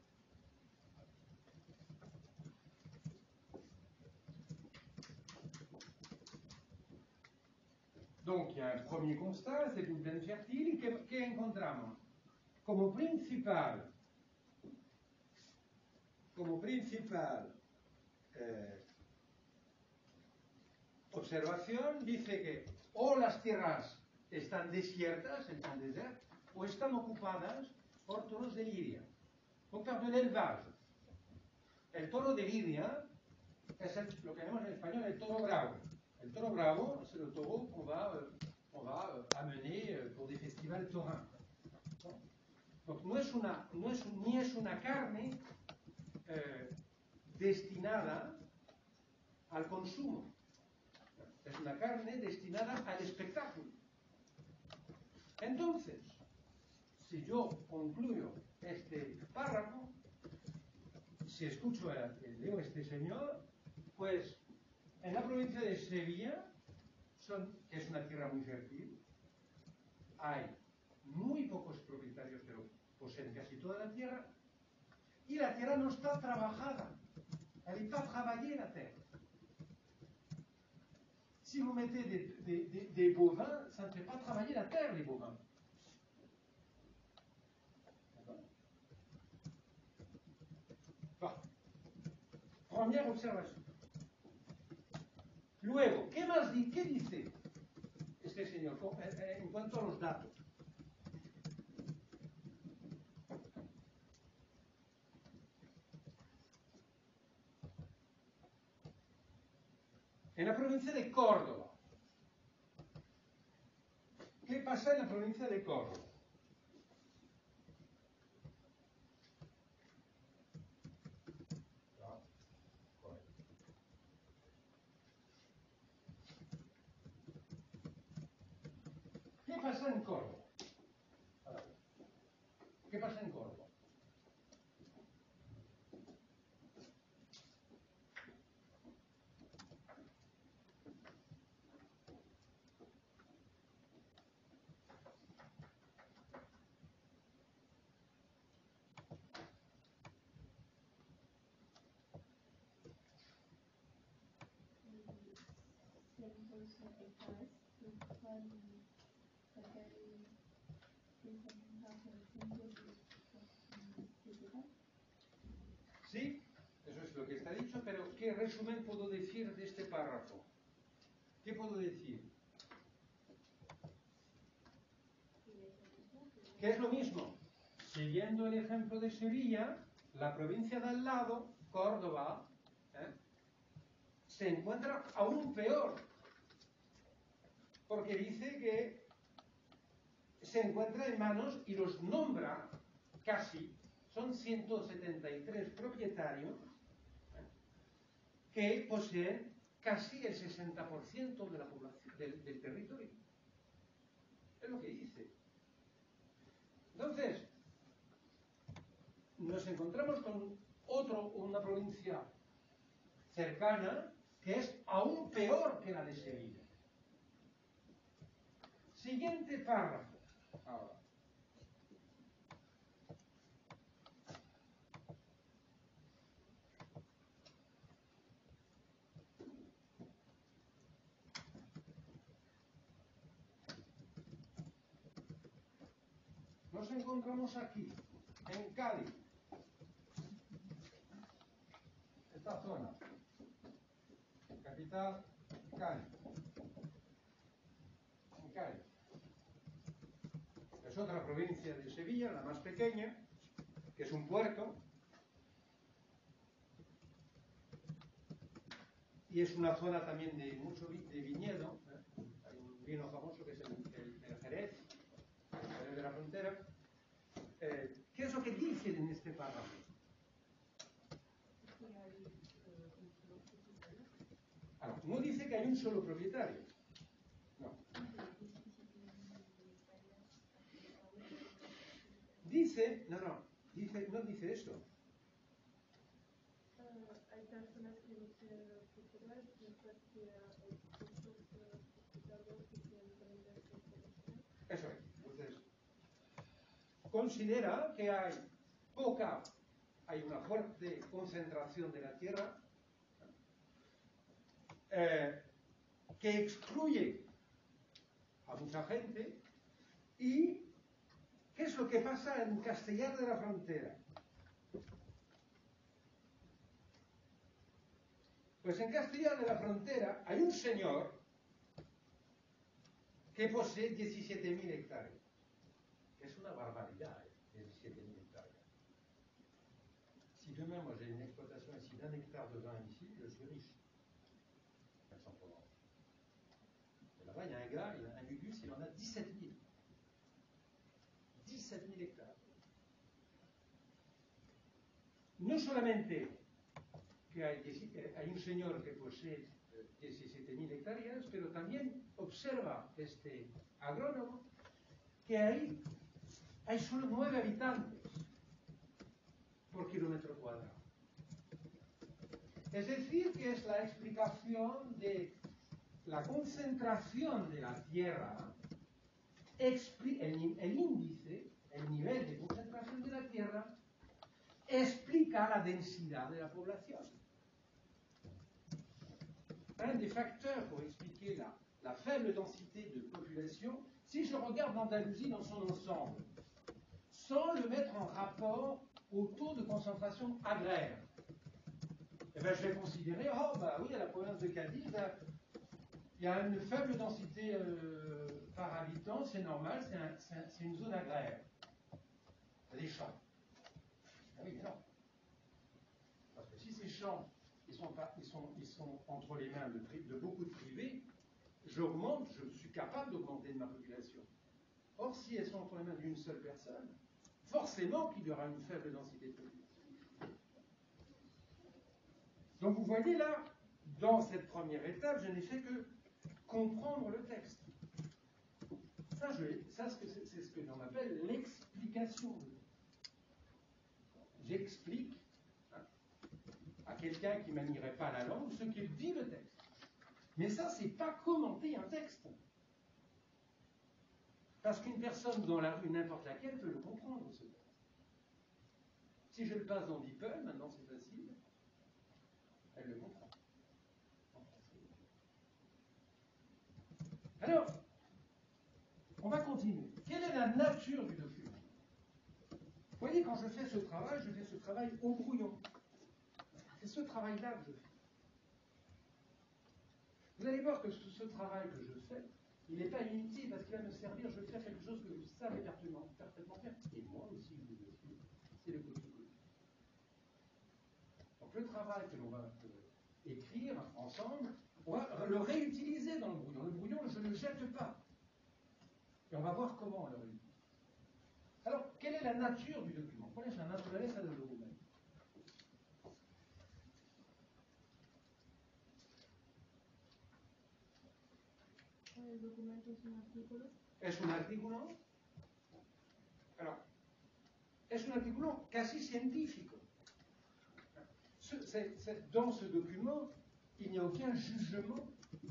[SPEAKER 4] Donc, il y a un premier constat, c'est une plaine fertile, et que, que encontramos? Como principal, como principal eh, observación, dice que o las tierras están desiertas, están desiertas, o están ocupadas por toros de lidia, o par de l'élevage. El toro de lidia es el, lo que llamamos en español el toro bravo. El toro bravo, c'est le taureau qu'on va, euh, on va euh, amener euh, pour des festivals taurins. Donc no es una, no es, ni es una carne eh, destinada al consumo. Es una carne destinada al espectáculo. Entonces, si yo concluyo este párrafo, si escucho, a, leo a este señor, pues en la provincia de Sevilla, son, que es una tierra muy fértil, hay muy pocos propietarios, pero poseen casi toda la tierra, y la tierra no está trabajada. Elle n'est pas travaillée, la terre. Si vous mettez des, des, des, des bovins, ça ne fait pas travailler la terre, les bovins. Bon. Première observation. Luego, ¿qué más di, qué dice este señor en cuanto a los datos? En la provincia de Córdoba. ¿Qué pasa en la provincia de Córdoba? ¿Qué pasa en Córdoba? ¿Qué pasa en Córdoba? Sí, eso es lo que está dicho, pero ¿qué resumen puedo decir de este párrafo? ¿Qué puedo decir? ¿Qué es lo mismo? siguiendo el ejemplo de Sevilla, la provincia de al lado, Córdoba, ¿eh? se encuentra aún peor, porque dice que se encuentra en manos y los nombra casi, son ciento setenta y tres propietarios ¿eh? que poseen casi el sesenta por ciento de la población, del, del territorio. Es lo que dice. Entonces, nos encontramos con otro, una provincia cercana que es aún peor que la de Sevilla. Siguiente párrafo. Ahora. Nos encontramos aquí, en Cádiz. Esta zona. Capital, Cádiz. En Cádiz. Es otra provincia de Sevilla, la más pequeña, que es un puerto. Y es una zona también de mucho vi de viñedo. ¿eh? Hay un vino famoso que es el, el, el Jerez, el Jerez de la Frontera. Eh, ¿Qué es lo que dicen en este párrafo? Ah, no dice que hay un solo propietario. No. Dice, no, no, dice, no dice eso.
[SPEAKER 2] Hay personas que no tienen propiedad, mientras que hay otros propietarios que tienen vender su producción.
[SPEAKER 4] Eso es. Entonces, considera que hay poca, hay una fuerte concentración de la tierra eh, que excluye a mucha gente. ¿Y qué es lo que pasa en Castellar de la Frontera? Pues en Castellar de la Frontera hay un señor que posee diecisiete mil hectáreas. Es una barbaridad, ¿eh? diecisiete mil hectáreas. Si demain, moi j'ai une exploitation ici d'un hectare de vin ici, je suis riche. Aix-en-Provence. Et là-bas, il y a un gars, il a un Gugus, il en a dix-sept mille. dix-sept mille hectares. No solamente que hay, hay un señor que posee diecisiete mil hectáreas, pero también observa este agrónomo que ahí hay solo nueve habitantes por kilómetro cuadrado. Es decir, que es la explicación de la concentración de la tierra, el, el índice, el nivel de concentración de la tierra, explica la densidad de la población. Un des facteurs pour expliquer la, la faible densité de population, si je regarde l'Andalousie dans son ensemble, sans le mettre en rapport au taux de concentration agraire, eh ben, je vais considérer, oh bah oui, à la province de Cadiz, il y a une faible densité euh, par habitant, c'est normal, c'est un, un, une zone agraire. Il y a des champs. Ah oui, mais non. Parce que si ces champs ils sont, pas, ils sont, ils sont entre les mains de, de beaucoup de privés, j'augmente, je suis capable d'augmenter de ma population. Or, si elles sont entre les mains d'une seule personne, forcément qu'il y aura une faible densité de population. Donc vous voyez là, dans cette première étape, je n'ai fait que comprendre le texte. Ça, je, ça c'est ce que l'on appelle l'explication. J'explique à quelqu'un qui ne manierait pas la langue ce qu'il dit le texte. Mais ça, c'est pas commenter un texte. Parce qu'une personne dans la rue, n'importe laquelle, peut le comprendre, ce texte. Si je le passe dans DeepL, maintenant c'est facile, elle le comprend. Alors, on va continuer. Quelle est la nature du document? Vous voyez, quand je fais ce travail, je fais ce travail au brouillon. C'est ce travail-là que je fais. Vous allez voir que ce, ce travail que je fais, Il n'est pas inutile parce qu'il va me servir, je vais faire quelque chose que vous savez parfaitement, parfaitement faire. Et moi aussi, je vous le suis. C'est le copier-coller. Donc le travail que l'on va euh, écrire ensemble, on va le réutiliser dans le brouillon. Le brouillon, je ne le jette pas. Et on va voir comment on le réutilise. Alors, quelle est la nature du document? ¿Cuál es la naturaleza del documento?
[SPEAKER 2] El documento es un artículo.
[SPEAKER 4] Es un artículo. Alors, es un artículo casi científico. Ce, c'est, c'est, dans ce document, il n'y a aucun jugement.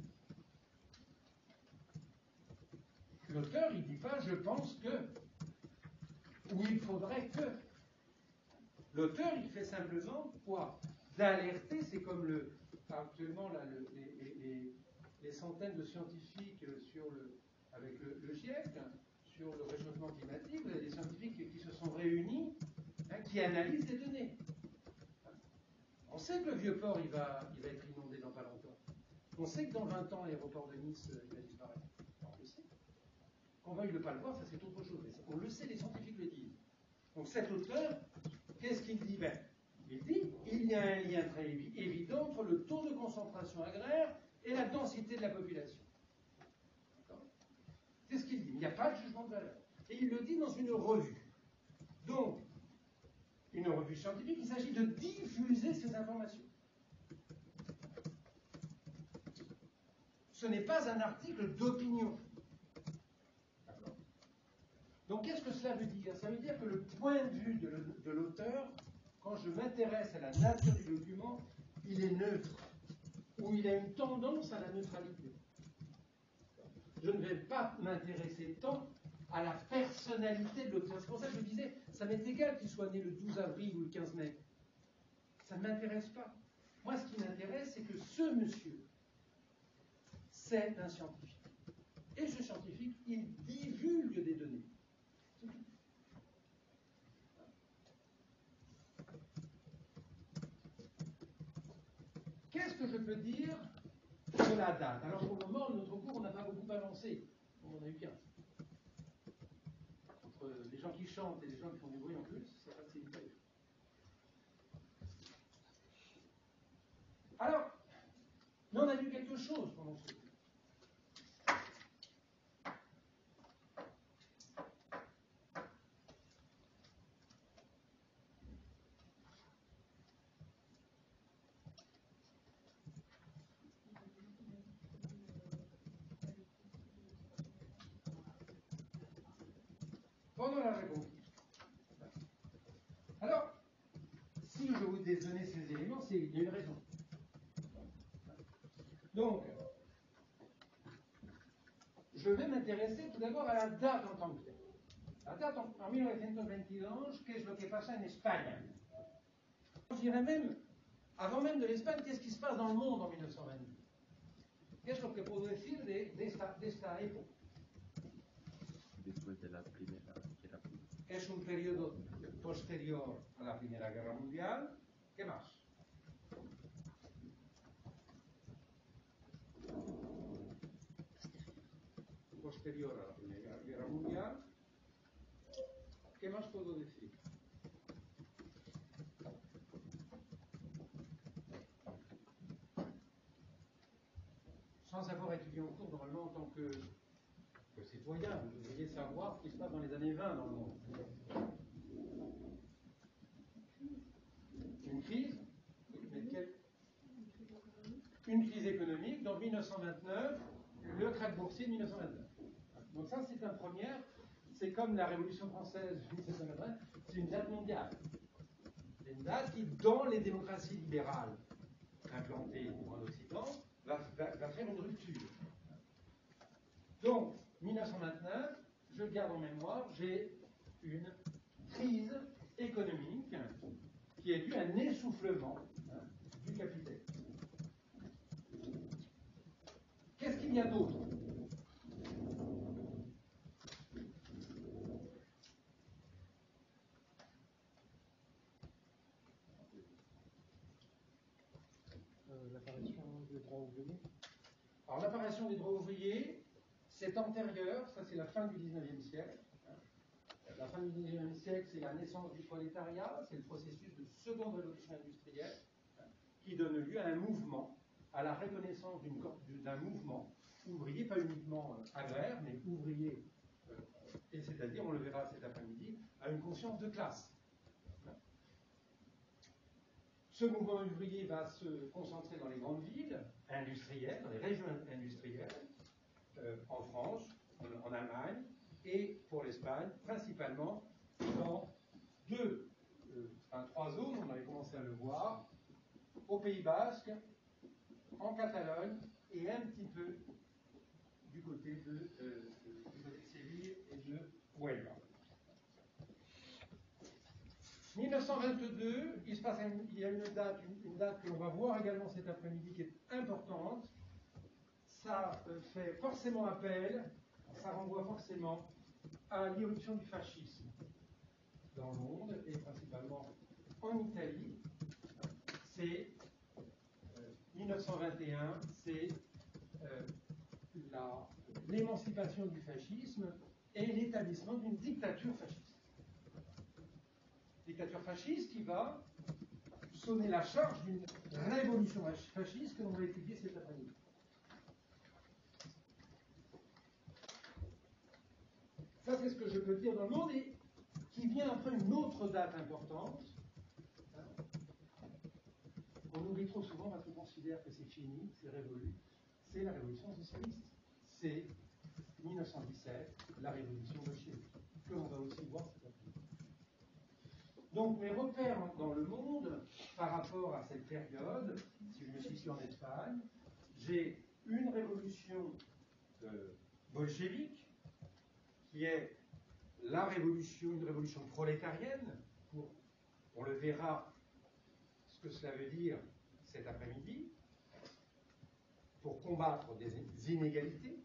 [SPEAKER 4] L'auteur, il ne dit pas je pense que, ou il faudrait que. L'auteur, il fait simplement quoi? D'alerter, c'est comme le, actuellement là, le, les, les, les, les centaines de scientifiques sur le, avec le, le GIEC, sur le réchauffement climatique, vous avez des scientifiques qui se sont réunis, hein, qui analysent les données. On sait que le vieux port, il va, il va être inondé dans pas longtemps. On sait que dans vingt ans, l'aéroport de Nice, il va disparaître. On le sait. Qu'on veuille ne pas le voir, ça c'est autre chose. On le sait, les scientifiques le disent. Donc cet auteur, qu'est-ce qu'il dit? Ben, il dit il y a un lien très évident entre le taux de concentration agraire et la densité de la population. C'est ce qu'il dit. Il n'y a pas de jugement de valeur. Et il le dit dans une revue. Donc, une revue scientifique, il s'agit de diffuser ces informations. Ce n'est pas un article d'opinion. Donc, qu'est-ce que cela veut dire? Ça veut dire que le point de vue de l'auteur, quand je m'intéresse à la nature du document, il est neutre, ou il a une tendance à la neutralité. Je ne vais pas m'intéresser tant à la personnalité de l'auteur. C'est pour ça que je disais, ça m'est égal qu'il soit né le douze avril ou le quinze mai. Ça ne m'intéresse pas. Moi, ce qui m'intéresse, c'est que ce monsieur, c'est un scientifique. Et ce scientifique, il divulgue des données. Qu'est-ce que je peux dire de la date? Alors pour le moment, notre cours, on n'a pas beaucoup avancé. On en a eu quinze. Entre les gens qui chantent et les gens qui font du bruit en plus, ça facilite pas les choses. Alors, mais on a vu quelque chose pendant ce cours. Pendant la Reconquista. Alors, si je vous ai donné ces éléments, c'est il y a une raison. Donc, je vais m'intéresser tout d'abord à la date en tant que telle. La date en, en mille neuf cent vingt-deux, qu'est-ce que passa en Espagne? Je dirais même, avant même de l'Espagne, qu'est-ce qui se passe dans le monde en mille neuf cent vingt-deux? Qu'est-ce que puedo decir de, de, esta, de esta época?
[SPEAKER 5] Después de la Primera Guerra Mundial.
[SPEAKER 4] Es un periodo posterior a la Primera Guerra Mundial. ¿Qué más? Posterior a la Primera Guerra Mundial. ¿Qué más puedo decir? Sans avoir étudié en cours, normalement, en tant que, que citoyen, vous devriez savoir ce qui se passe dans les années vingt dans le monde. Une crise, mais quelle? Une crise économique, donc mille neuf cent vingt-neuf, le krach boursier de mille neuf cent vingt-neuf. Donc ça, c'est un premier, c'est comme la Révolution française de mille sept cent vingt-neuf, c'est une date mondiale. C'est une date qui, dans les démocraties libérales implantées en Occident, va, va, va faire une rupture. Donc, mille neuf cent vingt-neuf, je garde en mémoire, j'ai une crise économique qui est due à un essoufflement, hein, du capitalisme. Qu'est-ce qu'il y a d'autre?
[SPEAKER 3] Euh, l'apparition des droits ouvriers.
[SPEAKER 4] Alors l'apparition des droits ouvriers, C'est antérieur, ça c'est la fin du dix-neuvième siècle. La fin du dix-neuvième siècle, c'est la naissance du prolétariat, c'est le processus de seconde révolution industrielle qui donne lieu à un mouvement, à la reconnaissance d'un mouvement ouvrier, pas uniquement agraire, mais ouvrier, euh, et c'est-à-dire, on le verra cet après-midi, à une conscience de classe. Ce mouvement ouvrier va se concentrer dans les grandes villes industrielles, dans les régions industrielles, euh, en France, en, en Allemagne, et pour l'Espagne, principalement dans deux, euh, enfin trois zones, on avait commencé à le voir, au Pays Basque, en Catalogne, et un petit peu du côté de, euh, du côté de Séville et de Huelva. mille neuf cent vingt-deux, il, se passe une, il y a une date, une, une date que l'on va voir également cet après-midi qui est importante. Ça euh, fait forcément appel, ça renvoie forcément à l'irruption du fascisme dans le monde, et principalement en Italie. C'est euh, mille neuf cent vingt et un, c'est euh, l'émancipation du fascisme et l'établissement d'une dictature fasciste. Dictature fasciste qui va sonner la charge d'une révolution fasciste que l'on va étudier cet après-midi. Ça, c'est ce que je peux dire dans le monde, et qui vient après une autre date importante. On oublie trop souvent parce qu'on considère que c'est fini, c'est révolu. C'est la révolution socialiste. C'est mille neuf cent dix-sept, la révolution bolchevique, que l'on va aussi voir cet après-midi. Donc mes repères dans le monde par rapport à cette période, si je me situe en Espagne, j'ai une révolution euh, bolchevique, qui est la révolution, une révolution prolétarienne, pour, on le verra ce que cela veut dire cet après-midi, pour combattre des inégalités.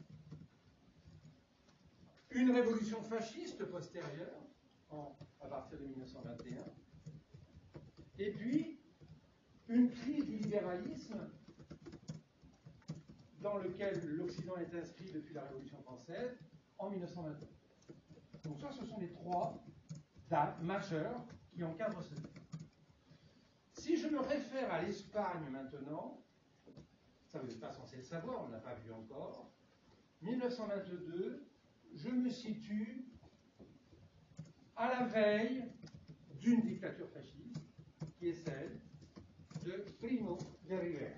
[SPEAKER 4] Une révolution fasciste postérieure, en, à partir de mille neuf cent vingt et un, et puis une crise du libéralisme dans lequel l'Occident est inscrit depuis la Révolution française en mille neuf cent vingt et un. Donc ça, ce sont les trois dates majeures qui encadrent ce livre. Si je me réfère à l'Espagne maintenant, ça vous n'êtes pas censé le savoir, on ne l'a pas vu encore, mille neuf cent vingt-deux, je me situe à la veille d'une dictature fasciste, qui est celle de Primo de Rivera.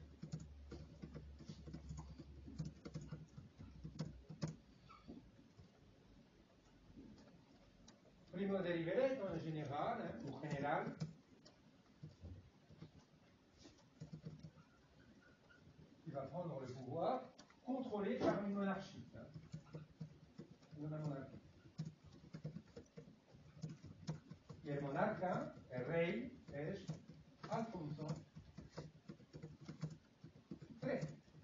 [SPEAKER 4] Primo de Rivera est un général, hein, ou général, qui va prendre le pouvoir, contrôlé par une monarchie. Hein, une monarchie. Y el monarca, el rey, es Alfonso tres.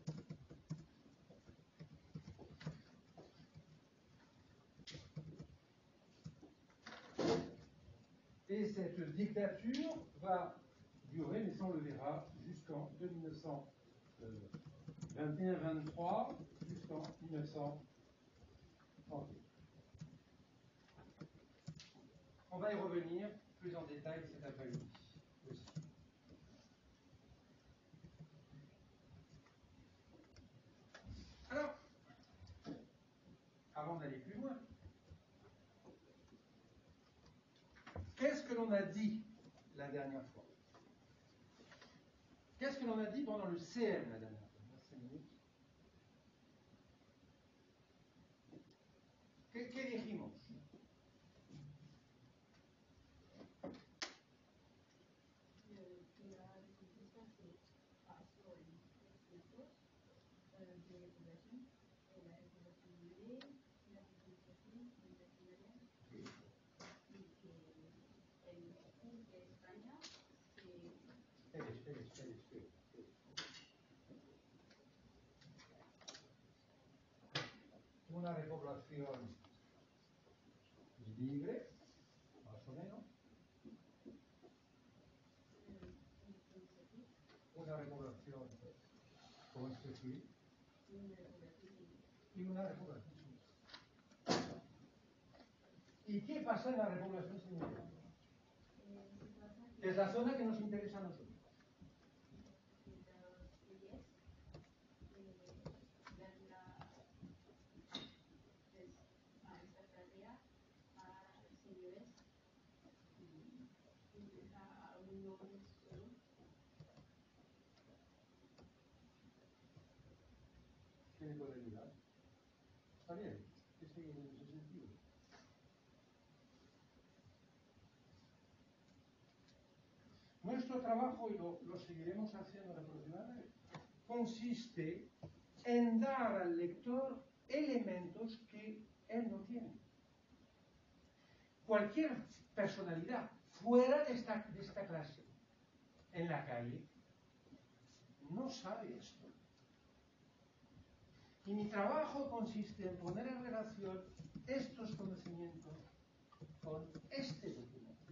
[SPEAKER 4] Et cette dictature va durer, mais ça on le verra, jusqu'en mille neuf cent vingt et un vingt-trois, jusqu'en mille neuf cent trente. On va y revenir plus en détail cet après-midi aussi. Alors, avant d'aller plus loin, qu'est-ce que l'on a dit la dernière fois? Qu'est-ce que l'on a dit pendant le C M la dernière fois? ¿Qué, qué dijimos? Una repoblación libre, más o menos. Una repoblación construida. y una repoblación sumida. ¿Y qué pasa en la repoblación sumida? Es la zona que nos interesa a nosotros. ¿Qué me puede ayudar? Está bien, que sigue en ese sentido. Nuestro trabajo, y lo, lo seguiremos haciendo la próxima vez, consiste en dar al lector elementos que él no tiene. Cualquier personalidad fuera de esta, de esta clase, en la calle, no sabe esto. Y mi trabajo consiste en poner en relación estos conocimientos con este documento.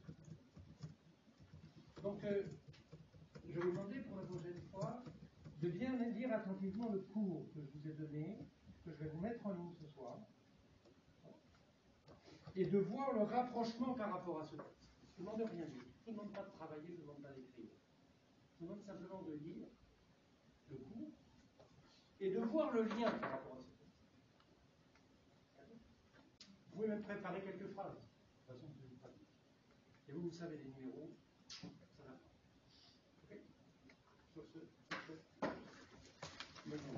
[SPEAKER 4] Donc, euh, je vais vous demander pour la prochaine fois de bien lire attentivement le cours que je vous ai donné, que je vais vous mettre en ligne ce soir, et de voir le rapprochement par rapport à ce texte. Je ne demande rien du tout. Je ne demande pas de travailler, je ne demande pas d'écrire. Je demande simplement de lire le cours et de voir le lien par rapport à ce texte. Vous pouvez même préparer quelques phrases, de façon plus pratique. Et vous, vous savez les numéros, ça va pas. Ok? Sur ce, sur ce, bonne journée.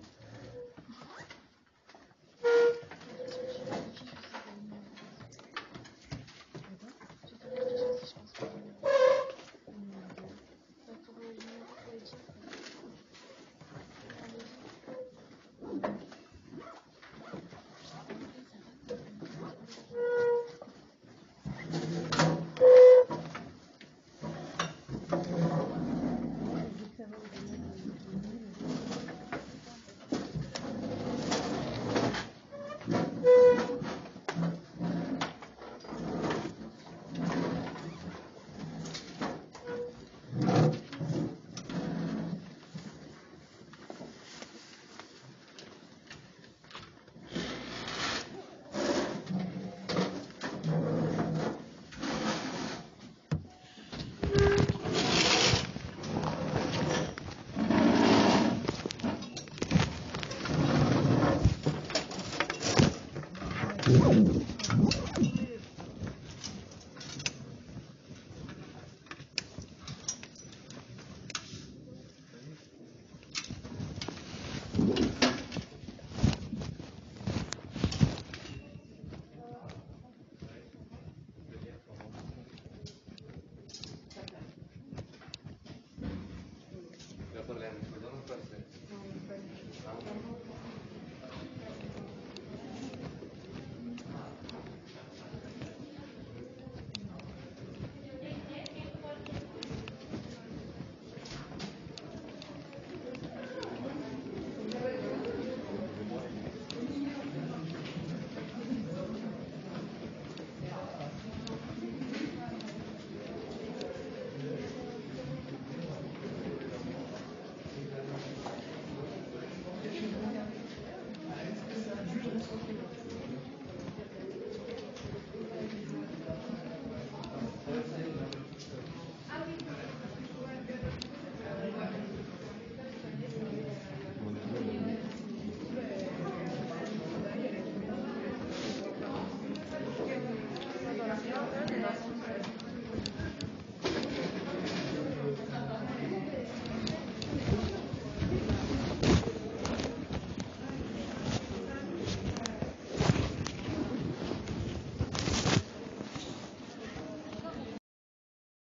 [SPEAKER 5] Dopo le hanno, cosa non fa senso?